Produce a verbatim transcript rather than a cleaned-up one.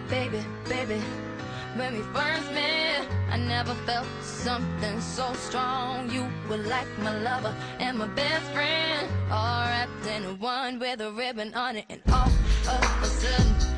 Baby, baby, when we first met, I never felt something so strong. You were like my lover and my best friend, all wrapped in one with a ribbon on it. And all of a sudden